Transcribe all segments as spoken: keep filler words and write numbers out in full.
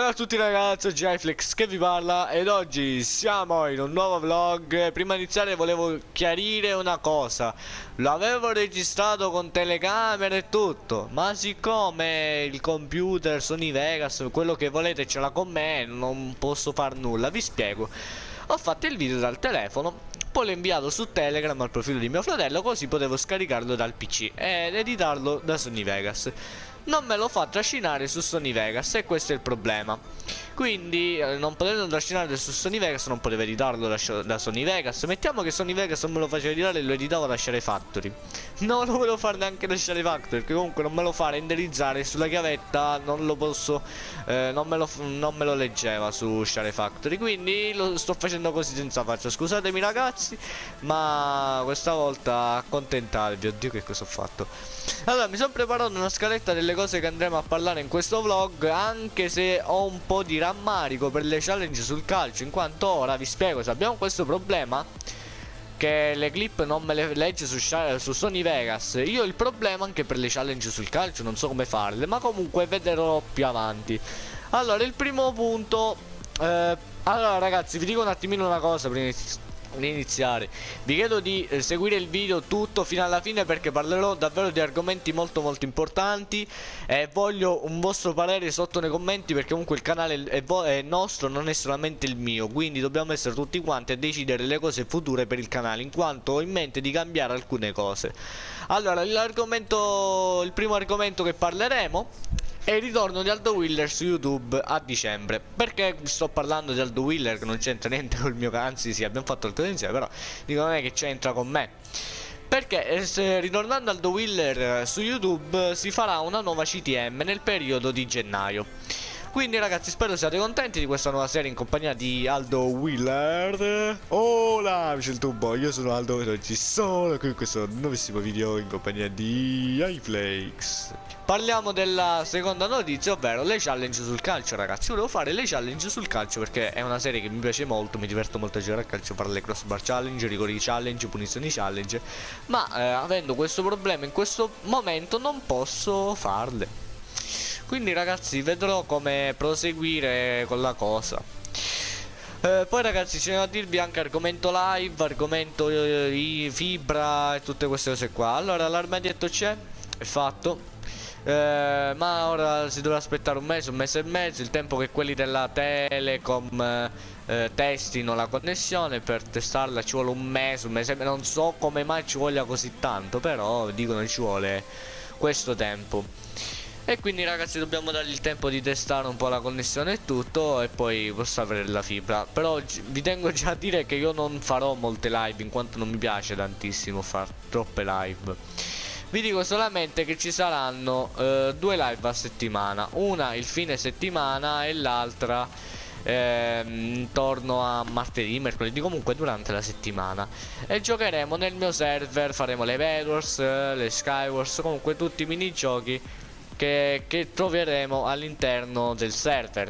Ciao a tutti ragazzi, oggi è iFlex che vi parla ed oggi siamo in un nuovo vlog. Prima di iniziare volevo chiarire una cosa. L'avevo registrato con telecamera e tutto, ma siccome il computer Sony Vegas, quello che volete ce l'ha con me, non posso far nulla. Vi spiego. Ho fatto il video dal telefono, poi l'ho inviato su Telegram al profilo di mio fratello, così potevo scaricarlo dal P C ed editarlo da Sony Vegas. Non me lo fa trascinare su Sony Vegas e questo è il problema. Quindi eh, non potendo trascinare su Sony Vegas non potevo editarlo da, da Sony Vegas. Mettiamo che Sony Vegas non me lo faceva editare e lo editavo da Share Factory. Non lo volevo fare neanche da Share Factory, perché comunque non me lo fa renderizzare sulla chiavetta, non lo posso, eh, non, me lo, non me lo leggeva su Share Factory. Quindi lo sto facendo così senza faccia. Scusatemi ragazzi, ma questa volta accontentatevi. Oddio che cosa ho fatto. Allora, mi sono preparato una scaletta delle cose che andremo a parlare in questo vlog, anche se ho un po' di rammarico per le challenge sul calcio, in quanto ora vi spiego, se abbiamo questo problema che le clip non me le legge su, su Sony Vegas, io ho il problema anche per le challenge sul calcio, non so come farle, ma comunque vedrò più avanti. Allora, il primo punto, eh, allora ragazzi, vi dico un attimino una cosa prima di iniziare. Vi chiedo di eh, seguire il video tutto fino alla fine, perché parlerò davvero di argomenti molto molto importanti e voglio un vostro parere sotto nei commenti, perché comunque il canale è, è nostro, non è solamente il mio, quindi dobbiamo essere tutti quanti a decidere le cose future per il canale, in quanto ho in mente di cambiare alcune cose. Allora, l'argomento, il primo argomento che parleremo è il ritorno di Aldo Wheeler su YouTube a dicembre. Perché sto parlando di Aldo Wheeler, che non c'entra niente col mio canale? Anzi sì, abbiamo fatto il video insieme, però dico non è che c'entra con me. Perché se, ritornando Aldo Wheeler su YouTube, si farà una nuova C T M nel periodo di gennaio. Quindi ragazzi, spero siate contenti di questa nuova serie in compagnia di Aldo Wheeler. Hola amici del tubo, io sono Aldo e oggi sono qui in questo nuovissimo video in compagnia di iFlex. Parliamo della seconda notizia, ovvero le challenge sul calcio ragazzi. Volevo fare le challenge sul calcio perché è una serie che mi piace molto, mi diverto molto a giocare a calcio, fare le crossbar challenge, rigori challenge, punizioni challenge. Ma eh, avendo questo problema in questo momento non posso farle. Quindi ragazzi vedrò come proseguire con la cosa. eh, Poi ragazzi c'è da dirvi anche argomento live, argomento eh, fibra e tutte queste cose qua. Allora l'armadietto c'è, è fatto. Eh, ma ora si dovrà aspettare un mese, un mese e mezzo, il tempo che quelli della Telecom eh, testino la connessione. Per testarla ci vuole un mese, un mese e mezzo, non so come mai ci voglia così tanto, però dicono ci vuole questo tempo. E quindi ragazzi dobbiamo dargli il tempo di testare un po' la connessione e tutto, e poi posso avere la fibra. Però vi tengo già a dire che io non farò molte live, in quanto non mi piace tantissimo fare troppe live. Vi dico solamente che ci saranno eh, due live a settimana, una il fine settimana e l'altra eh, intorno a martedì, mercoledì, comunque durante la settimana. E giocheremo nel mio server, faremo le Bedwars, le Skywars, comunque tutti i minigiochi che, che troveremo all'interno del server.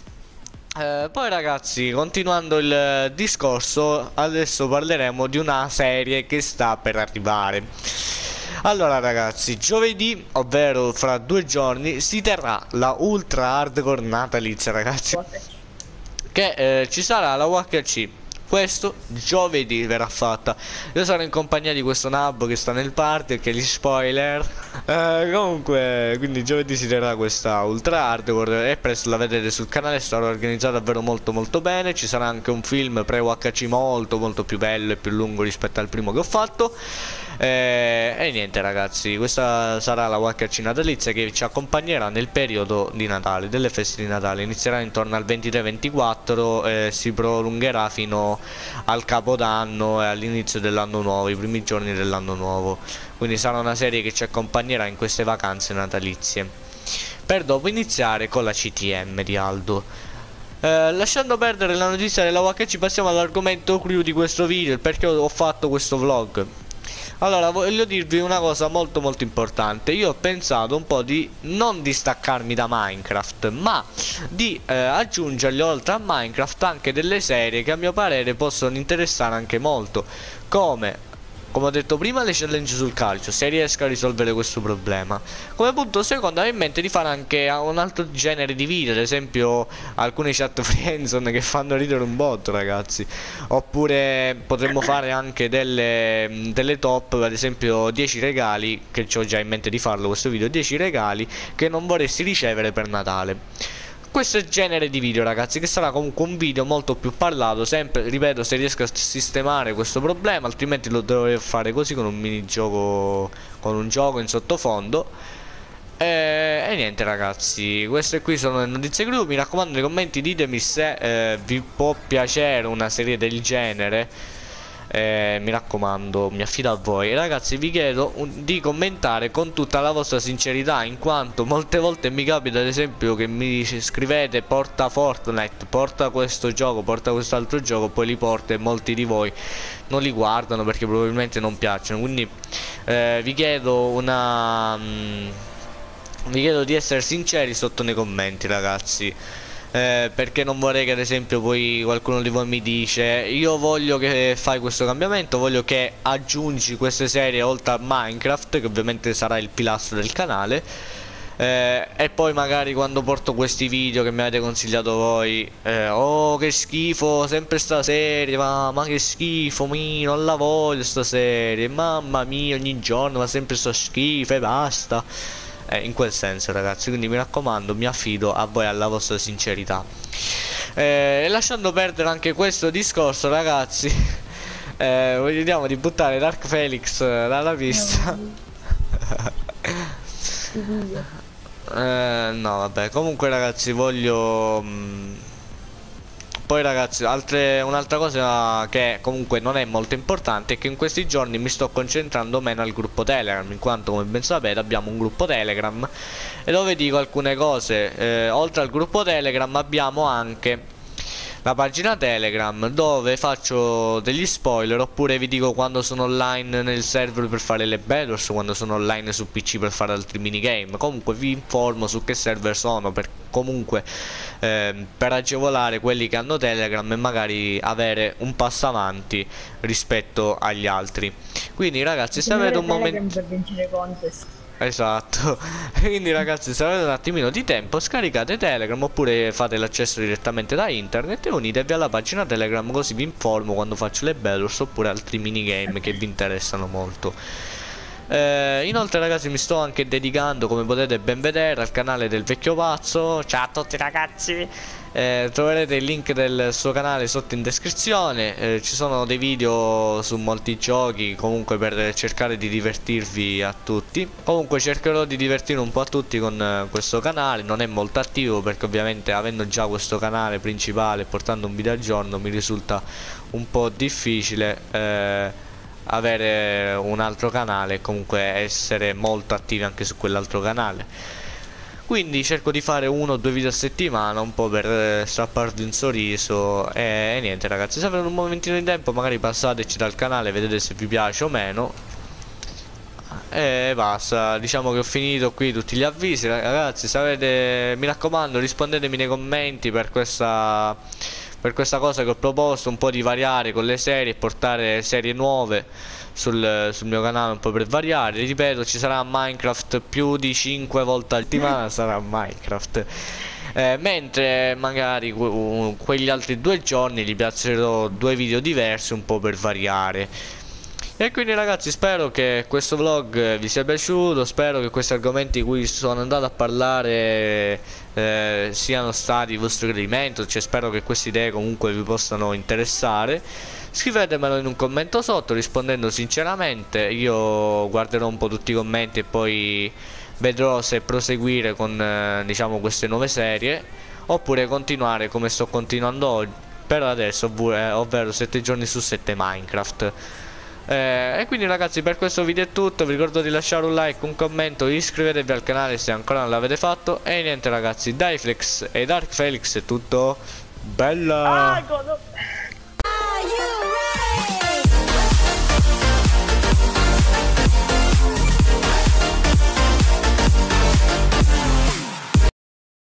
Eh, poi ragazzi, continuando il discorso, adesso parleremo di una serie che sta per arrivare. Allora ragazzi, giovedì, ovvero fra due giorni, si terrà la ultra hardcore natalizia ragazzi, che eh, ci sarà la W H C. Questo giovedì verrà fatta. Io sarò in compagnia di questo nabbo che sta nel party, che gli spoiler. eh, Comunque, quindi giovedì si terrà questa ultra hardcore e presto la vedete sul canale. Sarà organizzata davvero molto molto bene. Ci sarà anche un film pre-W H C molto molto più bello e più lungo rispetto al primo che ho fatto. E, e niente ragazzi, questa sarà la W H C natalizia che ci accompagnerà nel periodo di Natale, delle feste di Natale. Inizierà intorno al ventitré ventiquattro e si prolungherà fino al Capodanno e all'inizio dell'anno nuovo, i primi giorni dell'anno nuovo. Quindi sarà una serie che ci accompagnerà in queste vacanze natalizie, per dopo iniziare con la C T M di Aldo. Eh, lasciando perdere la notizia della W H C, passiamo all'argomento clou di questo video, il perché ho fatto questo vlog. Allora voglio dirvi una cosa molto molto importante. Io ho pensato un po' di non distaccarmi da Minecraft, ma di eh, aggiungergli oltre a Minecraft anche delle serie che a mio parere possono interessare anche molto, come come ho detto prima, le challenge sul calcio, se riesco a risolvere questo problema. Come punto secondo, ho in mente di fare anche un altro genere di video, ad esempio alcune chat friendzone che fanno ridere un botto, ragazzi. Oppure potremmo fare anche delle, delle top, ad esempio dieci regali, che ho già in mente di farlo questo video, dieci regali che non vorresti ricevere per Natale. Questo è il genere di video, ragazzi, che sarà comunque un video molto più parlato, sempre, ripeto, se riesco a sistemare questo problema, altrimenti lo dovrei fare così con un minigioco, con un gioco in sottofondo. E, e niente, ragazzi, queste qui sono le notizie clou. Mi raccomando, nei commenti ditemi se eh, vi può piacere una serie del genere. Eh, mi raccomando, mi affido a voi. Ragazzi, vi chiedo un, di commentare con tutta la vostra sincerità, in quanto molte volte mi capita, ad esempio, che mi scrivete porta Fortnite, porta questo gioco, porta quest'altro gioco, poi li porto e molti di voi non li guardano perché probabilmente non piacciono. Quindi eh, vi chiedo una mm, vi chiedo di essere sinceri sotto nei commenti, ragazzi. Eh, perché non vorrei che ad esempio poi qualcuno di voi mi dice io voglio che fai questo cambiamento, voglio che aggiungi queste serie oltre a Minecraft, che ovviamente sarà il pilastro del canale, eh, e poi magari quando porto questi video che mi avete consigliato voi, eh, oh che schifo sempre sta serie, ma, ma che schifo, mi non la voglio sta serie, mamma mia ogni giorno ma sempre sto schifo e basta. Eh, in quel senso, ragazzi, quindi mi raccomando, mi affido a voi, alla vostra sincerità. Eh, e lasciando perdere anche questo discorso, ragazzi, eh, vediamo di buttare Dark Felix dalla pista. eh, no vabbè, comunque ragazzi voglio mh, poi ragazzi, un'altra cosa che comunque non è molto importante è che in questi giorni mi sto concentrando meno al gruppo Telegram, in quanto come ben sapete abbiamo un gruppo Telegram e dove dico alcune cose. Eh, oltre al gruppo Telegram abbiamo anche la pagina Telegram dove faccio degli spoiler, oppure vi dico quando sono online nel server per fare le battles, quando sono online su P C per fare altri minigame. Comunque vi informo su che server sono, per comunque eh, per agevolare quelli che hanno Telegram e magari avere un passo avanti rispetto agli altri. Quindi ragazzi, se avete un momento per vincere contest. Esatto. Quindi ragazzi, se avete un attimino di tempo, scaricate Telegram oppure fate l'accesso direttamente da internet e unitevi alla pagina Telegram, così vi informo quando faccio le battles oppure altri minigame che vi interessano molto. Eh, inoltre ragazzi, mi sto anche dedicando, come potete ben vedere, al canale del vecchio pazzo. Ciao a tutti ragazzi. Eh, troverete il link del suo canale sotto in descrizione. Eh, ci sono dei video su molti giochi, comunque per cercare di divertirvi a tutti. Comunque cercherò di divertire un po' a tutti con eh, questo canale. Non è molto attivo perché ovviamente avendo già questo canale principale e portando un video al giorno mi risulta un po' difficile eh, avere un altro canale e comunque essere molto attivi anche su quell'altro canale. Quindi cerco di fare uno o due video a settimana, un po' per eh, strapparvi un sorriso e, e niente ragazzi, se avete un momentino di tempo magari passateci dal canale, vedete se vi piace o meno. E basta, diciamo che ho finito qui tutti gli avvisi ragazzi. Se avete, mi raccomando, rispondetemi nei commenti per questa per questa cosa che ho proposto, un po' di variare con le serie e portare serie nuove sul, sul mio canale, un po' per variare. Ripeto, ci sarà Minecraft più di cinque volte a settimana, sarà Minecraft. Eh, mentre magari uh, quegli altri due giorni li piazzerò due video diversi, un po' per variare. E quindi ragazzi, spero che questo vlog vi sia piaciuto, spero che questi argomenti di cui sono andato a parlare eh, siano stati di vostro gradimento, cioè spero che queste idee comunque vi possano interessare. Scrivetemelo in un commento sotto rispondendo sinceramente, io guarderò un po' tutti i commenti e poi vedrò se proseguire con eh, diciamo queste nuove serie oppure continuare come sto continuando oggi per adesso, ovvero sette giorni su sette Minecraft. Eh, e quindi ragazzi, per questo video è tutto. Vi ricordo di lasciare un like, un commento, iscrivetevi al canale se ancora non l'avete fatto. E niente ragazzi, Dyflex e Dark Felix è tutto. Bella!